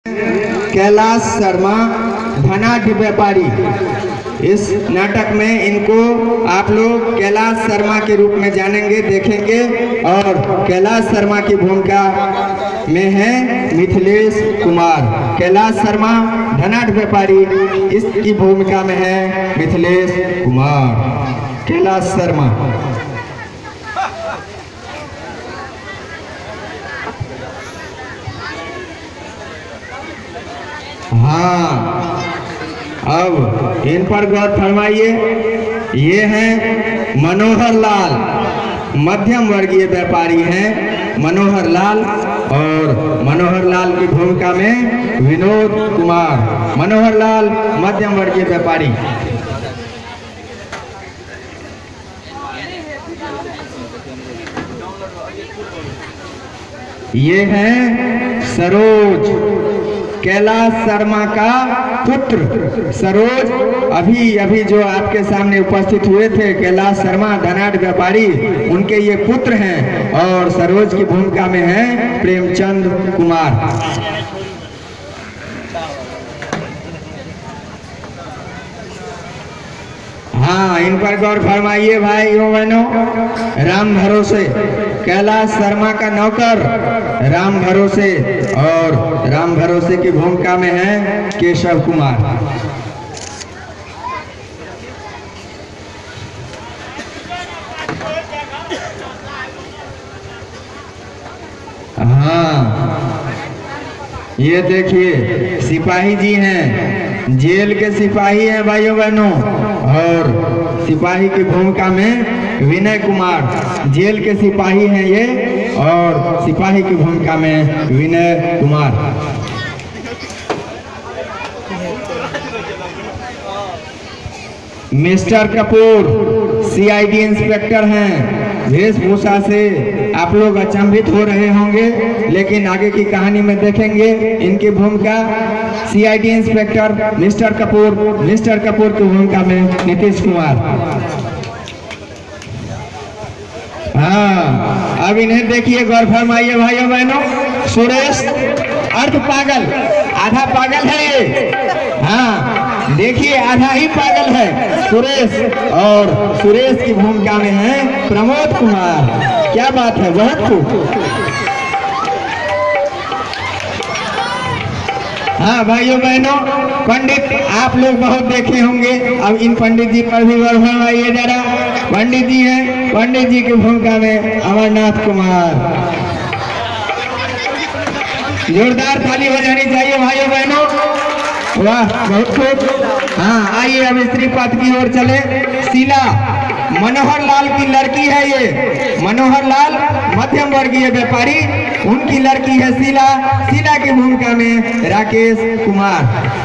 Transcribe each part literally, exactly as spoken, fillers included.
कैलाश शर्मा धनाढ़ व्यापारी। इस नाटक में इनको आप लोग कैलाश शर्मा के रूप में जानेंगे, देखेंगे। और कैलाश शर्मा की भूमिका में है मिथिलेश कुमार। कैलाश शर्मा धनाढ़ व्यापारी, इसकी भूमिका में है मिथिलेश कुमार। कैलाश शर्मा। हाँ, अब इन पर गौर फरमाइए। ये हैं मनोहर लाल, मध्यम वर्गीय व्यापारी हैं मनोहर लाल। और मनोहर लाल की भूमिका में विनोद कुमार। मनोहर लाल मध्यम वर्गीय व्यापारी। ये हैं सरोज, कैलाश शर्मा का पुत्र सरोज। अभी अभी जो आपके सामने उपस्थित हुए थे कैलाश शर्मा धनाढ़ व्यापारी, उनके ये पुत्र हैं। और सरोज की भूमिका में है प्रेमचंद कुमार। हाँ, इन पर गौर फरमाइए भाइयों बहनों। राम भरोसे, कैलाश शर्मा का नौकर राम भरोसे। और राम भरोसे की भूमिका में है केशव कुमार। हाँ, ये देखिए सिपाही जी हैं, जेल के सिपाही हैं भाइयों बहनों। और सिपाही की भूमिका में विनय कुमार, जेल के सिपाही हैं ये। और सिपाही की भूमिका में Vinay Kumar. Mister Kapoor CID inspector हैं। वेशभूषा से आप लोग अचंभित हो रहे होंगे, लेकिन आगे की कहानी में देखेंगे इनकी भूमिका। CID inspector mister Kapoor, mister Kapoor की भूमिका में नीतीश कुमार। हाँ, अब इन्हें देखिए, गौर फरमाइए भाइयों बहनों। सुरेश अर्ध पागल, आधा पागल है ये। हाँ, देखिए आधा ही पागल है सुरेश। और सुरेश की भूमिका में है प्रमोद कुमार। क्या बात है, बहुत खूब। हाँ भाइयों बहनों, पंडित आप लोग बहुत देखे होंगे। अब इन पंडित जी पर भी गौर फरमाइए जरा। पंडित जी हैं, पंडित जी की भूमिका में अमरनाथ कुमार। जोरदार ताली बजानी चाहिए भाइयों बहनों। वाह, बहुत खूब। हाँ, आइए अब स्त्री पात्र की ओर चले। शीला मनोहर लाल की लड़की है ये। मनोहर लाल मध्यम वर्गीय व्यापारी, उनकी लड़की है शीला। शीला की भूमिका में राकेश कुमार।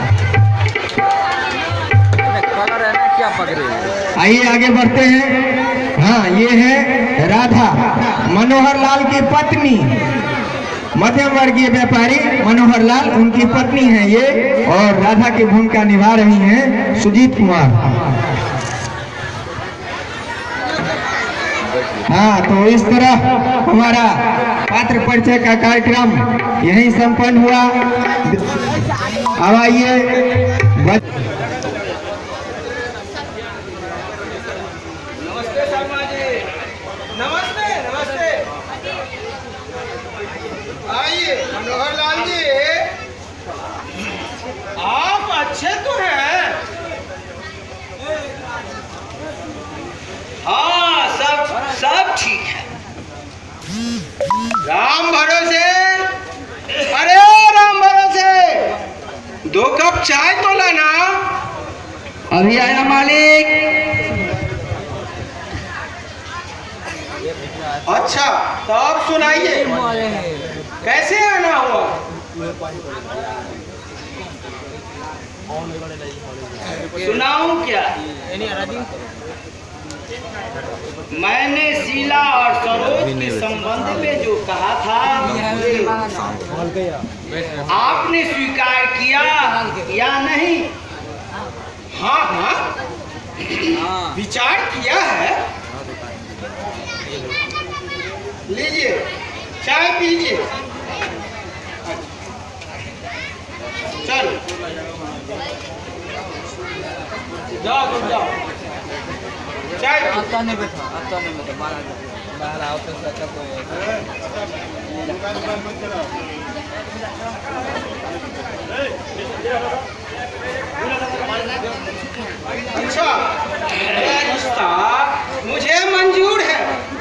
आइए आगे बढ़ते हैं। हाँ, ये है राधा, मनोहर लाल की पत्नी। मध्यम वर्गीय व्यापारी मनोहर लाल, उनकी पत्नी है ये। और राधा की भूमिका निभा रही हैं सुजीत कुमार। हाँ, तो इस तरह हमारा पात्र परिचय का कार्यक्रम यहीं संपन्न हुआ। अब आइए मनोहर लाल जी, आप अच्छे तो हैं। हाँ, सब सब ठीक है। राम भरोसे, अरे राम भरोसे, दो कप चाय तो लाना। अभी आया मालिक। अच्छा, तो आप सुनाइए, कैसे आना हुआ? सुनाऊं क्या? मैंने शीला और सरोज के संबंध में जो कहा था, आपने स्वीकार किया या नहीं? हाँ हाँ, विचार किया है। लीजिए, चाय पीजिए। चल जाओ तुम जाओ। चल आता नहीं बैठा आता नहीं बैठा बारह बारह आओ से अच्छा कोई अच्छा, मेरा रिश्ता मुझे मंजूर है,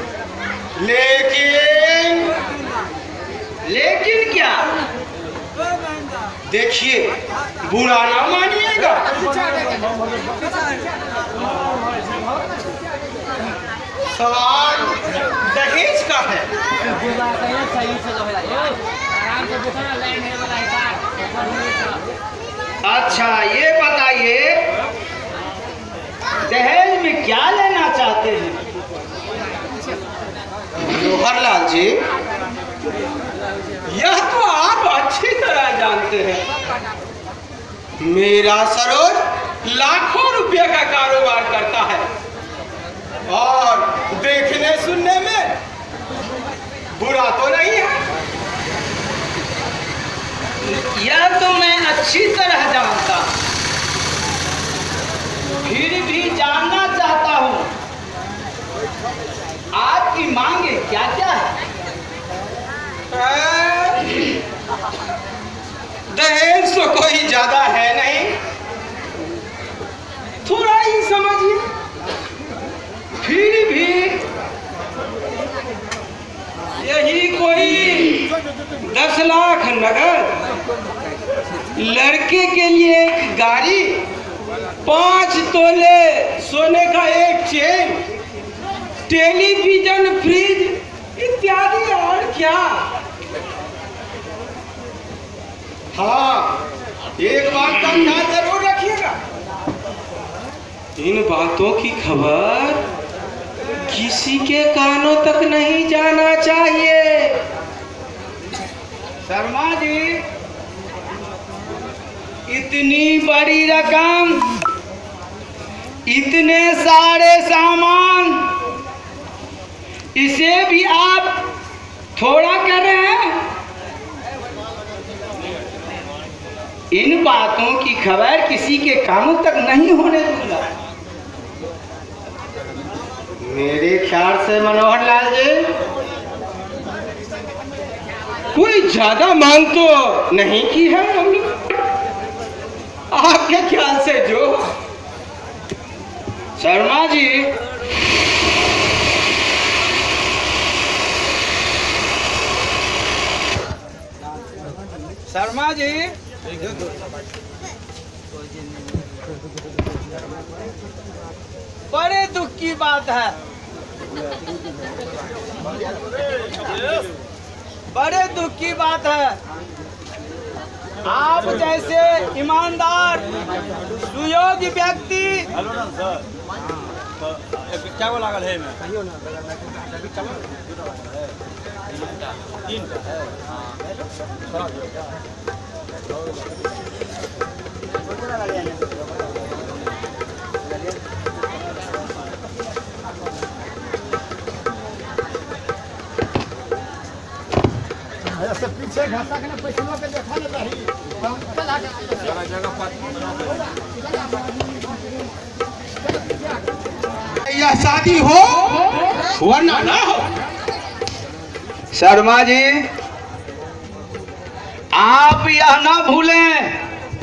लेकिन लेकिन क्या? देखिए, बुरा ना मानिएगा। सवाल दहेज का है। अच्छा, ये बताइए दहेज में क्या लेना चाहते हैं? मनोहर लाल जी, यह तो आप अच्छी तरह जानते हैं, मेरा सरोज लाखों रुपए का कारोबार करता है और देखने सुनने में बुरा तो नहीं है। यह तो मैं अच्छी तरह जानता हूं, फिर भी जानना चाहता हूं आपकी मांगे क्या क्या है? दहेज तो कोई ज्यादा है नहीं, थोड़ा ही समझिए। फिर भी यही कोई दस लाख नगद, लड़के के लिए एक गाड़ी, पांच तोले सोने का एक चेन, टेलीविजन, फ्रिज इत्यादि और क्या। हाँ, एक बात का ख्याल जरूर रखिएगा, इन बातों की खबर किसी के कानों तक नहीं जाना चाहिए। शर्मा जी, इतनी बड़ी रकम, इतने सारे सामान, इसे भी आप थोड़ा कर रहे हैं। इन बातों की खबर किसी के कानों तक नहीं होने दूंगा। मेरे ख्याल से मनोहर लाल जी, कोई ज्यादा मांग तो नहीं की है हमने। आपके ख्याल से जो शर्मा जी, शर्मा जी, बड़े दुख की बात है, बड़े दुख की बात है। आप जैसे ईमानदार सुयोग्य व्यक्ति, क्या वो लागल है मैं पीछे घासा के ना पैसा के देखा ना रही यह शादी हो वरना ना हो। शर्मा जी, आप यह ना भूलें,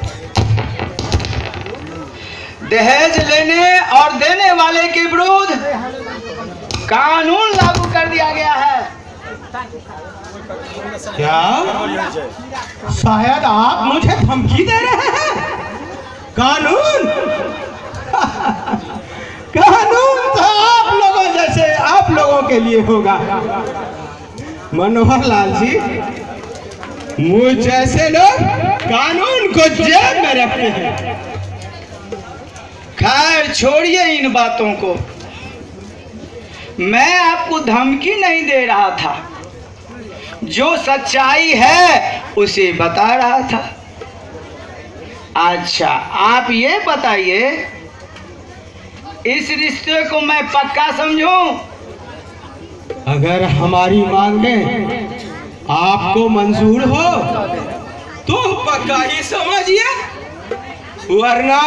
दहेज लेने और देने वाले के विरुद्ध कानून लागू कर दिया गया है। क्या शायद आप मुझे धमकी दे रहे हैं? कानून कानून तो आप लोगों जैसे आप लोगों के लिए होगा। मनोहर लाल जी, मुझ जैसे लोग कानून को जेब में रखते हैं। खैर छोड़िए इन बातों को, मैं आपको धमकी नहीं दे रहा था, जो सच्चाई है उसे बता रहा था। अच्छा, आप ये बताइए, इस रिश्ते को मैं पक्का समझूं? अगर हमारी मांगें आपको मंजूर हो तो पक्का ही समझिए, वरना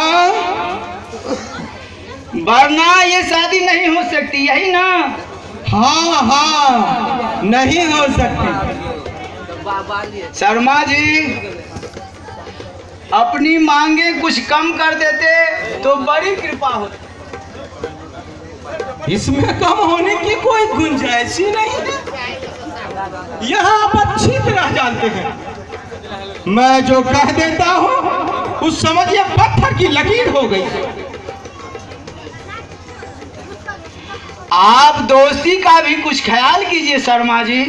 वरना ये शादी नहीं हो सकती, यही ना? हाँ हाँ नहीं हो सकती। शर्मा जी, अपनी मांगे कुछ कम कर देते तो बड़ी कृपा होती। इसमें कम होने की कोई गुंजाइश ही नहीं है। यह आप अच्छी तरह जानते हैं, मैं जो कह देता हूँ उस समझिए पत्थर की लकीर हो गई। आप दोस्ती का भी कुछ ख्याल कीजिए शर्मा जी।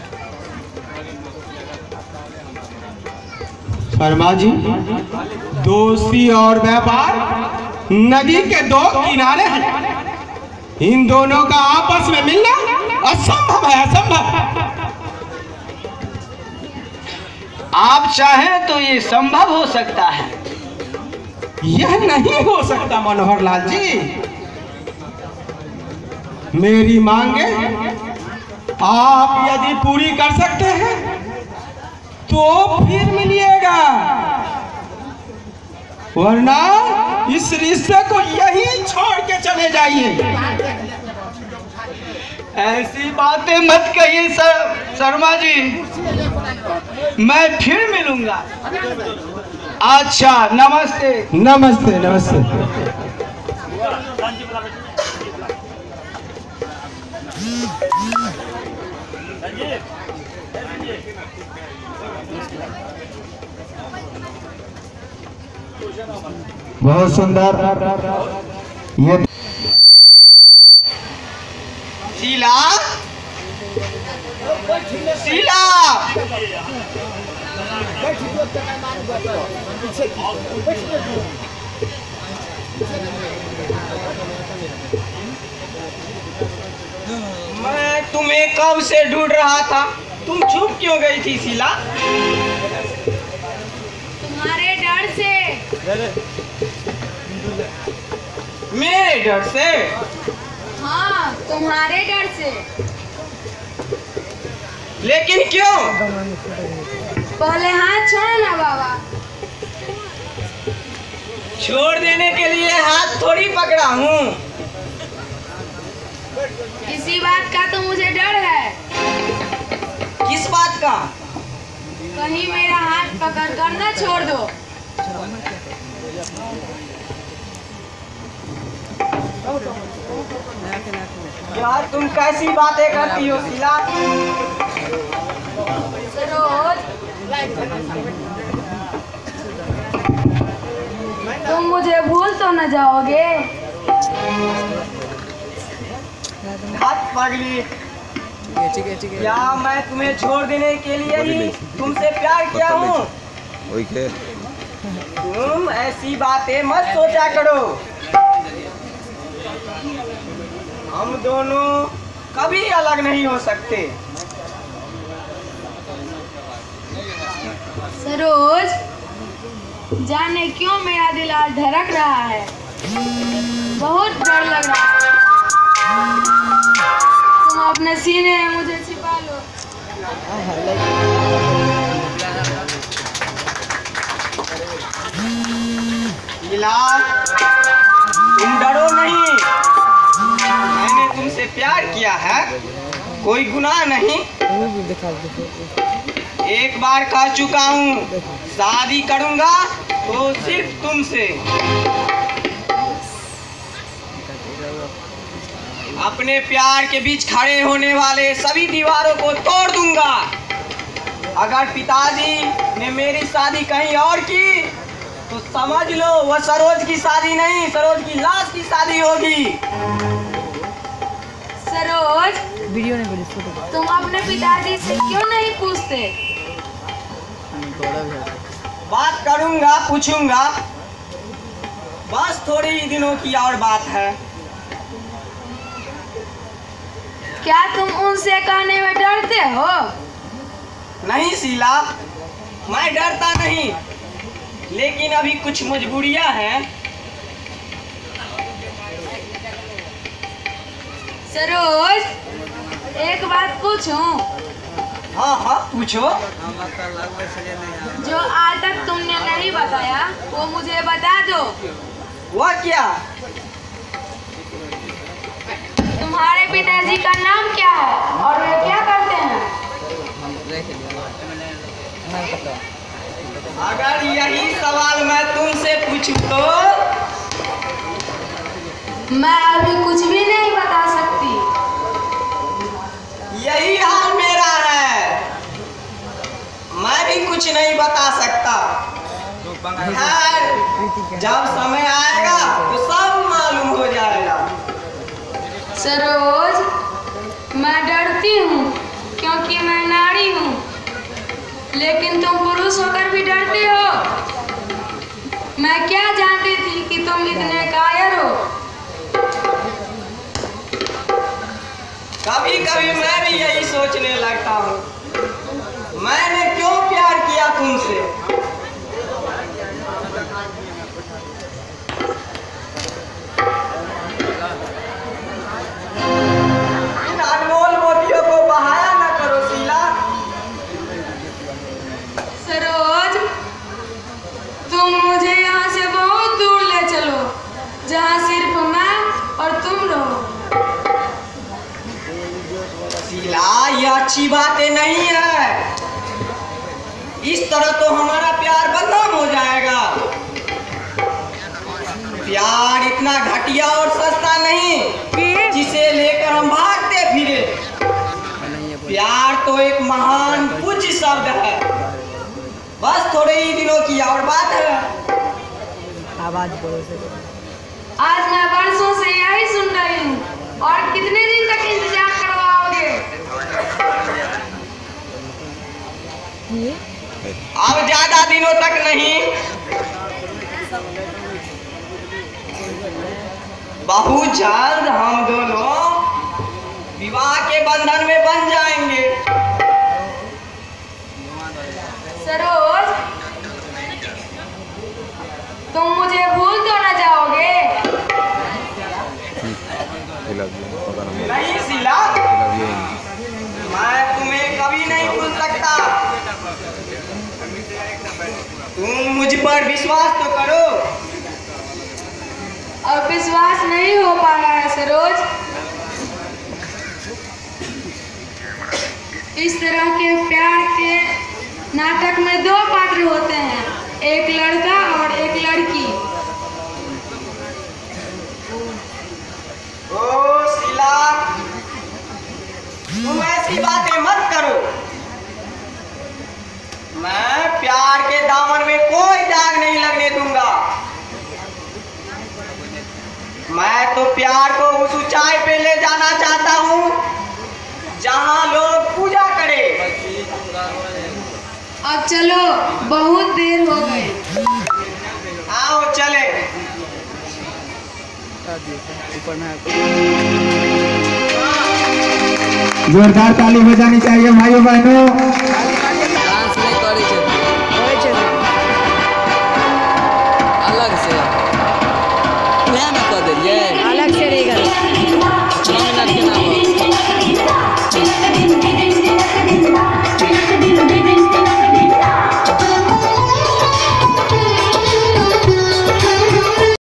शर्मा जी, दोस्ती और व्यापार नदी के दो किनारे हैं, इन दोनों का आपस में मिलना असंभव है, असंभव। आप चाहें तो ये संभव हो सकता है। यह नहीं हो सकता मनोहर लाल जी। मेरी मांगे आप यदि पूरी कर सकते हैं तो फिर मिलिएगा, वरना इस रिश्ते को यहीं छोड़ के चले जाइए। ऐसी बातें मत कहिए सर शर्मा जी, मैं फिर मिलूंगा। अच्छा, नमस्ते। नमस्ते नमस्ते। बहुत सुंदर। ये शीला, शीला, मैं तुम्हें कब से ढूंढ रहा था, तुम चुप क्यों गई थी शीला? तुम्हारे डर से। मेरे डर से? हाँ, तुम्हारे डर से। लेकिन क्यों? पहले हाथ छोड़ो ना बाबा। छोड़ देने के लिए हाथ थोड़ी पकड़ा हूँ। इसी बात का तो मुझे डर है। किस बात का? कहीं मेरा हाथ पकड़ कर न छोड़ दो। यार, तुम कैसी बातें करती हो शीला? सरोज, तुम मुझे भूल तो न जाओगे? हाथ पगली, क्या मैं तुम्हें छोड़ देने के लिए ही तुमसे प्यार किया हूँ? तुम ऐसी बातें मत सोचा करो। हम दोनों कभी अलग नहीं हो सकते। सरोज, जाने क्यों मेरा दिल आज धड़क रहा है, बहुत डर लग रहा है। तुम अपने सीने में मुझे छिपा लो। शीला, तुम डरो नहीं, मैंने तुमसे प्यार किया है, कोई गुनाह नहीं। एक बार कह चुका हूँ, शादी करूँगा तो सिर्फ तुमसे। अपने प्यार के बीच खड़े होने वाले सभी दीवारों को तोड़ दूंगा। अगर पिताजी ने मेरी शादी कहीं और की तो समझ लो वह सरोज की शादी नहीं, सरोज की लाश की शादी होगी। सरोज, तुम अपने पिताजी से क्यों नहीं पूछते? बात करूंगा, पूछूंगा, बस थोड़े ही दिनों की और बात है। क्या तुम उनसे कहने में डरते हो? नहीं शीला, मैं डरता नहीं, लेकिन अभी कुछ मजबूरियां हैं। सरोज, एक बात पूछूं? हाँ हाँ पूछो। जो आज तक तुमने नहीं बताया वो मुझे बता दो। वह क्या? तुम्हारे पिताजी का नाम क्या है और वे क्या करते हैं? अगर यही सवाल मैं तुमसे पूछूं तो मैं अभी कुछ भी नहीं बता सकती। यही हाल मेरा है, मैं भी कुछ नहीं बता सकता। खैर, जब समय आएगा तो सब मालूम हो जाएगा। सरोज, मैं डरती हूँ क्योंकि मैं नारी हूँ, लेकिन तुम पुरुष होकर भी डरते हो। मैं क्या जानती थी कि तुम इतने कायर हो। कभी कभी मैं भी यही सोचने लगता हूँ, मैंने क्यों प्यार किया तुमसे। इन अनमोल मोतियों को बहाया न करो शीला। सरोज, तुम मुझे यहाँ से बहुत दूर ले चलो, जहाँ सिर्फ मैं और तुम रहो। शीला, यह अच्छी बातें नहीं है। इस तरह तो हमारा प्यार बदनाम हो जाएगा। प्यार इतना घटिया और सस्ता नहीं जिसे लेकर हम भागते फिरे। प्यार तो एक महान पूज्य शब्द है। बस थोड़े ही दिनों की और बात है। आज मैं बरसों से यही सुन रही हूँ, और कितने दिन तक इंतजार करवाओगे? अब ज्यादा दिनों तक नहीं, बहुत जल्द हम दोनों विवाह के बंधन में बन जाएंगे। सरोज, तुम मुझे भूल तो न जाओगे? नहीं शीला, मैं तुम्हें कभी नहीं भूल सकता। तुम मुझ पर विश्वास तो करो। अब विश्वास नहीं हो पा रहा है सरोज। इस तरह के प्यार के नाटक में दो पात्र होते हैं, एक लड़का और एक लड़की। ओ शीला, तुम ऐसी बातें मत करो। मैं प्यार के दामन में कोई दाग नहीं लगने दूंगा। मैं तो प्यार को उस ऊंचाई पे ले जाना चाहता हूँ जहाँ लोग पूजा करें। अब चलो, बहुत देर हो गई। आओ चले। जोरदार ताली बजानी चाहिए भाइयों बहनों।